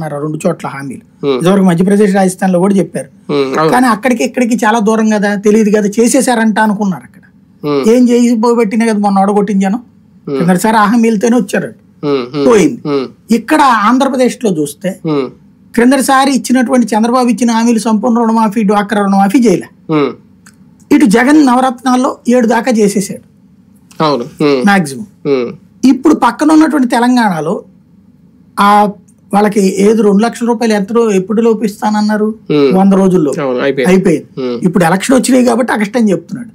అంటున్నారు 2 చోట్ల హామీలు. ఇదివరకు మధ్యప్రదేశ్ రాజస్థాన్ లో కూడా చెప్పారు. కానీ అక్కడికి ఇక్కడికి చాలా దూరం కదా, తెలియదు కదా, చేసేసారంట అనుకున్నారు. అక్కడ ఏం చేసిపోబెట్టినా కదా మొన్న ఓడగొట్టించాను. కిందసారి ఆ హామీలతోనే వచ్చారు, పోయింది. ఇక్కడ ఆంధ్రప్రదేశ్ లో చూస్తే క్రిందసారి ఇచ్చినటువంటి చంద్రబాబు ఇచ్చిన హామీలు సంపూర్ణ రుణమాఫీ, డ్వాక్రా రుణమాఫీ చేయలే. ఇటు జగన్ నవరత్నాల్లో 7 దాకా చేసేసాడు మాక్సిమం. ఇప్పుడు పక్కన ఉన్నటువంటి తెలంగాణలో ఆ వాళ్ళకి ఏది 2 లక్షల రూపాయలు ఎప్పుడు లోపిస్తానన్నారు, 100 రోజుల్లో అయిపోయింది. ఇప్పుడు ఎలక్షన్ వచ్చినాయి కాబట్టి అగస్టని చెప్తున్నాడు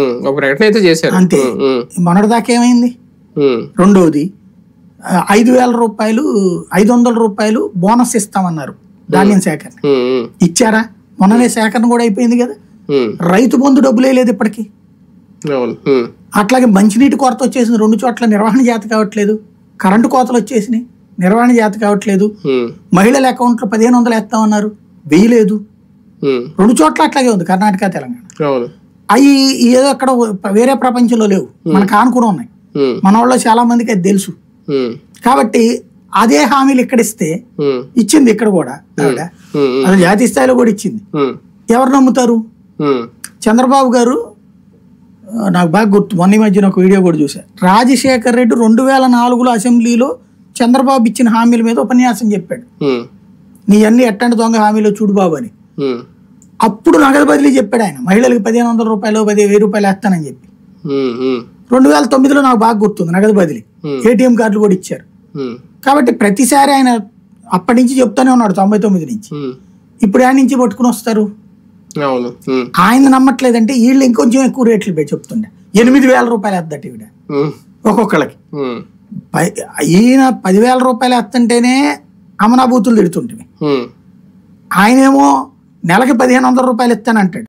అంతే. మొన్నటిదాకా ఏమైంది? రెండోది 5,000 రూపాయలు 500 రూపాయలు బోనస్ ఇస్తామన్నారు ధాన్యం సేకరణ, ఇచ్చారా? మొన్ననే సేకరణ కూడా అయిపోయింది కదా. రైతు బంధు డబ్బులే లేదు ఇప్పటికి. అట్లాగే మంచినీటి కొరత వచ్చేసింది 2 చోట్ల, నిర్వహణ చేత కావట్లేదు. కరెంటు కోతలు వచ్చేసినాయి, నిర్వహణ చేత కావట్లేదు. మహిళల అకౌంట్లో 1,500 వేస్తామన్నారు, వేయలేదు. 2 చోట్ల అట్లాగే ఉంది, కర్ణాటక తెలంగాణ. అవి ఏదో అక్కడ వేరే ప్రపంచంలో లేవు, మనకు ఆనుకుని ఉన్నాయి. మన వాళ్ళు చాలా మందికి అది తెలుసు. కాబట్టి అదే హామీలు ఇక్కడ ఇస్తే ఇచ్చింది ఇక్కడ కూడా ఆవిడ, అది జాతీయ స్థాయిలో కూడా ఇచ్చింది. ఎవరు నమ్ముతారు? చంద్రబాబు గారు నాకు బాగా గుర్తు, మొన్న మధ్యన ఒక వీడియో కూడా చూశారు. రాజశేఖర్ రెడ్డి 2004లో అసెంబ్లీలో చంద్రబాబు ఇచ్చిన హామీల మీద ఉపన్యాసం చెప్పాడు. నీ అన్ని ఎట్టండి దొంగ హామీలో చూడు బాబు అని. అప్పుడు నగదు బదిలీ చెప్పాడు ఆయన, మహిళలకు 1,500 రూపాయలు 10,000 రూపాయలు వేస్తానని చెప్పి. 2009లో నాకు బాగా గుర్తుంది నగదు బదిలీ, ఏటీఎం కార్డులు కూడా ఇచ్చారు. కాబట్టి ప్రతిసారి ఆయన అప్పటి నుంచి చెప్తానే ఉన్నాడు, 99 నుంచి. ఇప్పుడు ఆయన నుంచి పట్టుకుని వస్తారు. ఆయన నమ్మట్లేదంటే వీళ్ళు ఇంకొంచెం ఎక్కువ రేట్లు చెప్తుండే, 8,000 రూపాయలు వేద్దట ఈవిడ ఒక్కొక్కళ్ళకి. ఈయన 10,000 రూపాయలు వేస్తుంటేనే అమనాభూతులు తిడుతుంటే, ఆయనేమో నెలకి 1,500 రూపాయలు ఇస్తానంటాడు.